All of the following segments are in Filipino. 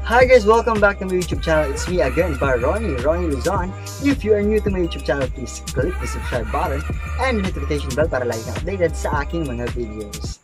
Hi guys, welcome back to my YouTube channel. It's me again, Ronnie Luzon. If you are new to my YouTube channel, please click the subscribe button and the notification bell para lagi kang updated sa aking mga videos.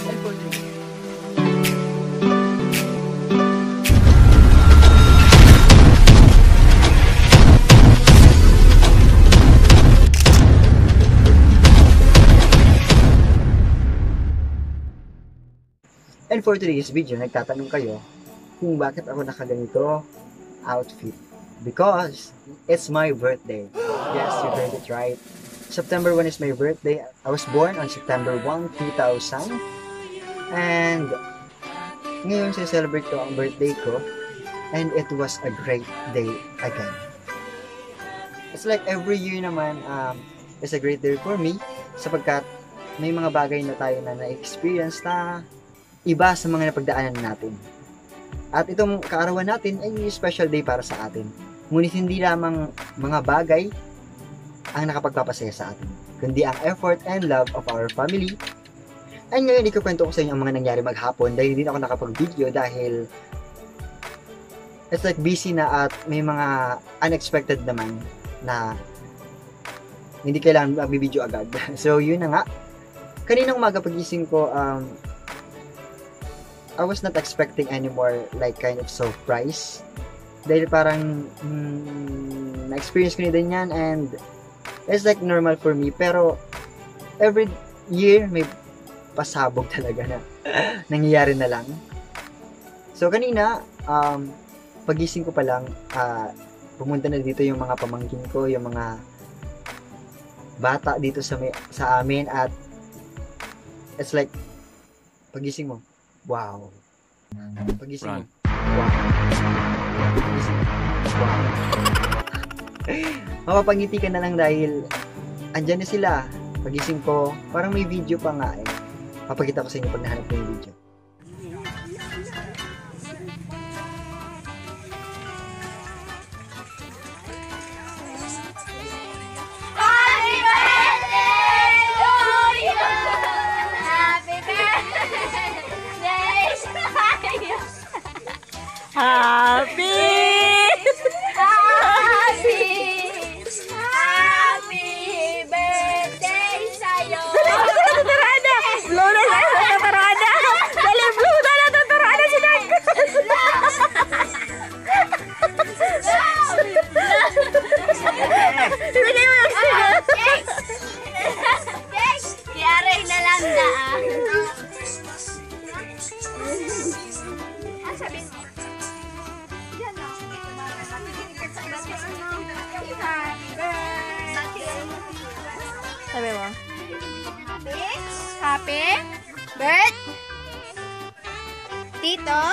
And for today's video, nagtatanong kayo kung bakit ako nakaganito outfit. Because it's my birthday. Yes, you heard it right. September 1 is my birthday. I was born on September 1, 2000. And ngayon celebrate ko ang birthday ko. And it was a great day again. It's like every year naman is a great day for me sapagkat may mga bagay na tayo na na-experience na iba sa mga napagdaanan natin. At itong kaarawan natin ay special day para sa atin. Ngunit hindi lamang mga bagay ang nakapagpapasaya sa atin, kundi ang effort and love of our family. And ngayon, ikukwento ko sa inyo ang mga nangyari maghapon dahil hindi na ako nakapag-video dahil it's like busy na at may mga unexpected naman na hindi kailangan mag-video agad. So, yun na nga. Kaninang umaga pagising ko, I was not expecting anymore like kind of surprise dahil parang na-experience ko na din yan and it's like normal for me pero every year may pasabog talaga na nangyayari na lang. So kanina pagising ko pa lang pumunta na dito yung mga pamangkin ko, yung mga bata dito sa amin at it's like pagising mo, wow. Pagising mo. Wow. Pagising mo. Wow. Mapapangiti ka na lang dahil andyan na sila. Pagising ko, parang may video pa nga eh. Papakita ko sa inyo pag nahanap ko yung video. Happy birthday sa'yo! Tatarada! Blow na sa tatarada! Dali, blow na na tatarada si Dagkas! Ibigay mo yung siya! Kiaray na lang daan! Ang sabihin mo? Yan o. Sabi mo? Happy birthday Tito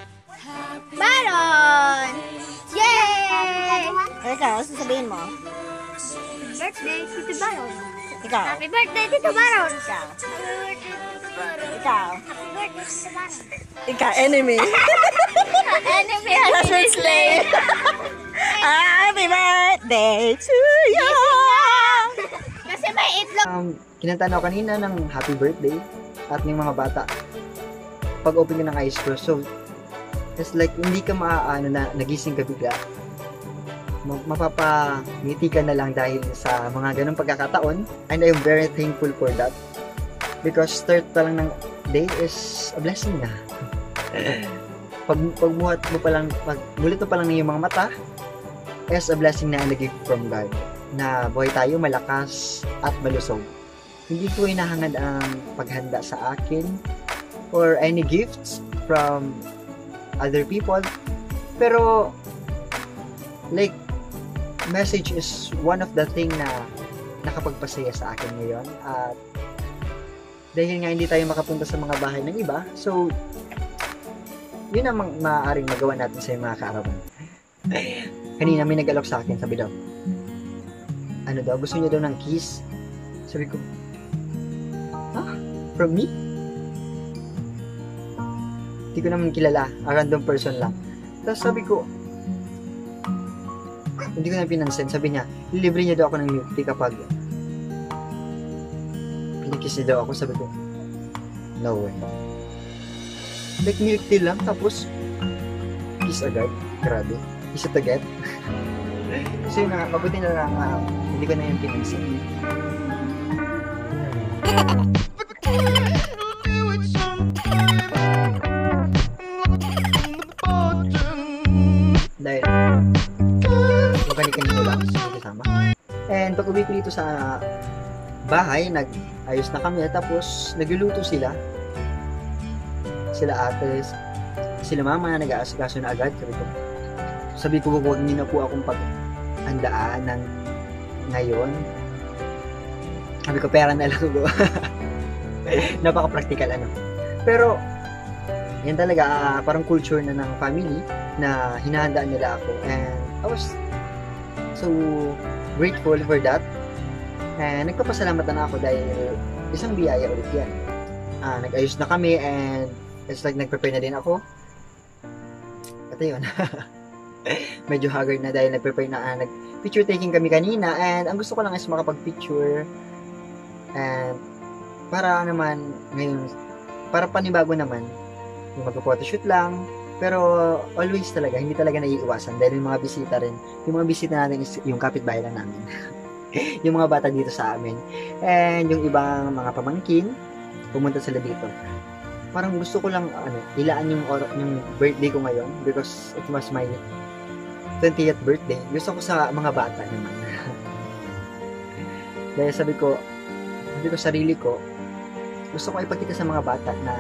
Baron! Yay! Ikaw, sasabihin mo? Birthday Tito Baron! Ikaw? Happy birthday Tito Baron! Ikaw? Happy Ikaw? birthday Tito Baron! Ikaw, enemy! Enemy Classmate slave! Happy birthday to you! Kasi may itlog. Kinanta na ako kanina ng happy birthday at ng mga bata. Pag open ko ng eyes ko, so it's like hindi ka maaano na nagising ka bigla. Mapapangiti ka na lang dahil sa mga ganong pagkakataon and I'm very thankful for that because start pa lang ng day is a blessing na. Pagmuhat mo pa lang, pagmulit mo pa lang ng iyong mga mata is a blessing na and a gift from God na buhay tayo malakas at malusog. Hindi ko hinahangad ang paghanda sa akin or any gifts from other people. Pero, like, message is one of the thing na nakapagpasaya sa akin ngayon. At dahil nga hindi tayo makapunta sa mga bahay ng iba, so, yun ang maaaring magawa natin sa mga kaarawan. Kanina may nag-alok sa akin, sabi daw, ano daw, gusto niya daw ng kiss. Sabi ko, from me? Hindi ko naman kilala, a random person lang. Tapos sabi ko, hindi ko na pinansin. Sabi niya, lilibre niya daw ako ng milk tea kapag pinikiss niya daw ako. Sabi ko, no way. Like milk tea lang, tapos kiss agad. Grabe. Easy to get. So yun na, mabuti na lang hindi ko na yung pinansin. Dahil magkani-kanino lang sa kasama. And pag uwi ko dito sa bahay, nag-ayos na kami, tapos nagluluto sila. Sila ate, sila mama, nag-aasikaso na agad. Sabi ko, huwag niyo na po akong pag-handaan ng ngayon. Sabi ko, pera na lang ko. Napaka-practical ano. Pero, yan talaga, parang culture na ng family na hinahandaan nila ako. And I was so grateful for that. And nagpapasalamat na ako dahil isang biyaya ulit yan. Nag-ayos na kami and it's like nag-prepare na din ako. At yun. Medyo haggard na dahil nag-prepare na. Nag-picture taking kami kanina and ang gusto ko lang is makapag-picture. And para naman ngayon, para panibago naman, yung mag-photoshoot lang. Pero always talaga, hindi talaga naiiwasan dahil yung mga bisita rin. Yung mga bisita natin is yung kapitbahay lang namin. Yung mga bata dito sa amin. And yung ibang mga pamangkin, pumunta sila dito. Parang gusto ko lang ilaan yung birthday ko ngayon because it was my 20th birthday. Gusto ko sa mga bata naman. Dahil sabi ko sarili ko, gusto ko ipakita sa mga bata na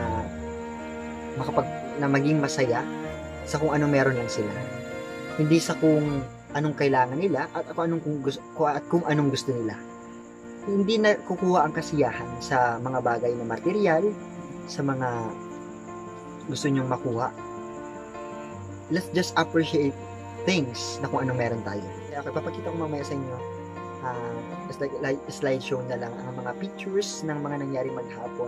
na maging masaya sa kung anong meron lang sila. Hindi sa kung anong kailangan nila at kung anong gusto nila. Hindi na kukuha ang kasiyahan sa mga bagay na material, sa mga gusto nyong makuha. Let's just appreciate things na kung anong meron tayo. Kaya papakita ko mamaya sa inyo it's like slideshow na lang ang mga pictures ng mga nangyari maghapon.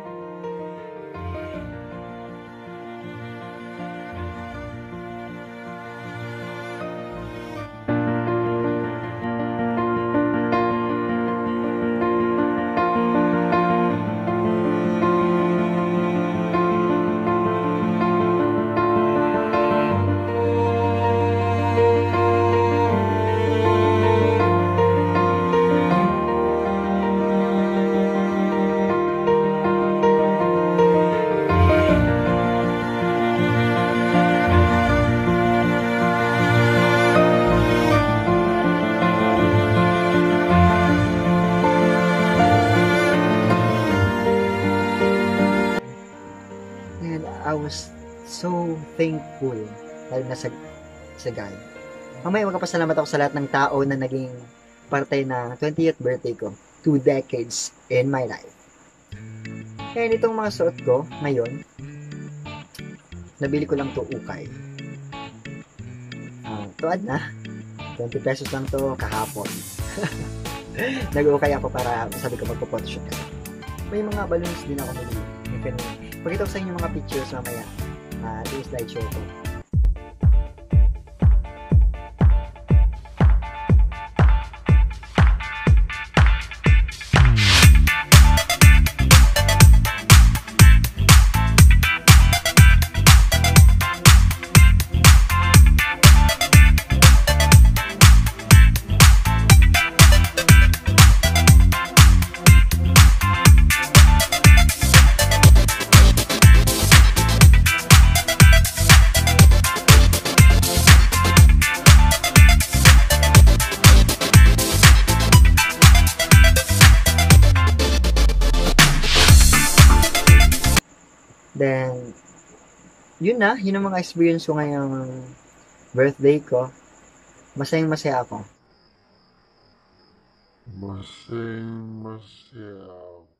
I was so thankful dahil nasa guy. Mamaya magpapasalamat ako sa lahat ng tao na naging parte ng 20th birthday ko. 2 decades in my life. Kaya itong mga suot ko ngayon, nabili ko lang to ukay. Tuad na. 20 pesos lang to kahapon. Nag-ukay ako para sabi ko magpo-photoshoot ka. May mga balloons din ako nabili. Pakita ko sa inyo mga pictures mamaya. Yung slideshow ko. Then, yun ang mga experience ko ngayong birthday ko. Masayang-masaya ako. Masayang-masaya ako.